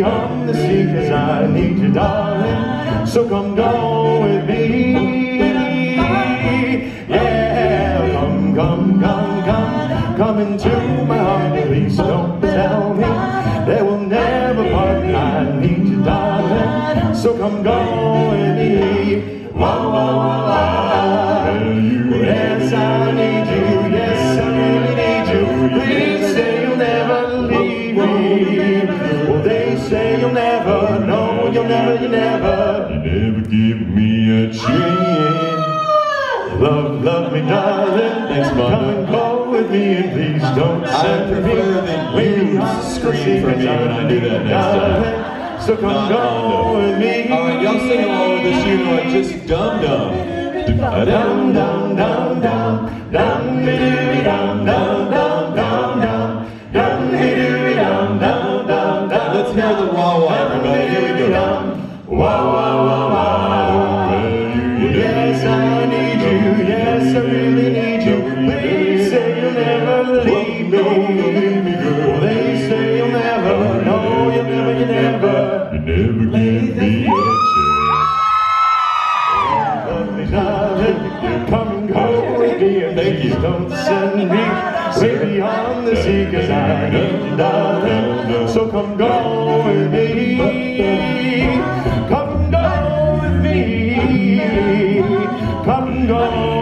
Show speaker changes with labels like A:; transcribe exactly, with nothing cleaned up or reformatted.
A: baby, on the sea, 'cause I need you, darling. So come go with me. Yeah, come, come, come, come, come into my heart. Please don't tell me they will never part. I need you, darling. So come go with me. Whoa, whoa, whoa, whoa. Yes, I need you. Yes, I really need you. Please say you'll never leave me. Well, they say you'll never. No, you'll never, you never. You never give me a chance. Love, love me, darling.
B: Thanks, Mando.
A: Come and go with me, and please don't send
B: I prefer
A: me.
B: that you scream for me when I do that next time.
A: So come
B: Not
A: go
B: Mando.
A: with me.
B: Alright, y'all sing along with this tune like just dum dum.
A: Dum dum dum dum dum dum doo dum dum dum dum dum dum doo dum dum dum dum.
B: Let's hear the wah wah, everybody. Here we go.
A: Wah wah wah wah. Yes, I need you. Yes, I really need you. Please say you'll never leave me. Well, they say you'll never. No, you'll never, you never. You never give me a chance. Love me, darling. Come and go with me, and
B: Thank you.
A: don't send me way beyond the sea, 'cause I need you, darling. So come go with me. Come go with me. Come go.